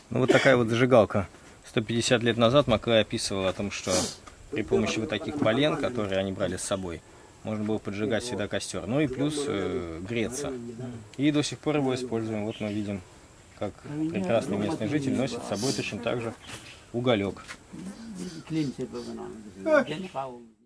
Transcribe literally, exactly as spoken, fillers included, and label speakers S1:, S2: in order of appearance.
S1: Ну, вот такая вот зажигалка. сто пятьдесят лет назад Маклай описывал о том, что при помощи вот таких полен, которые они брали с собой, можно было поджигать всегда костер. Ну и плюс э, греться. И до сих пор его используем. Вот мы видим, как прекрасный местный житель носит с собой точно так же уголек.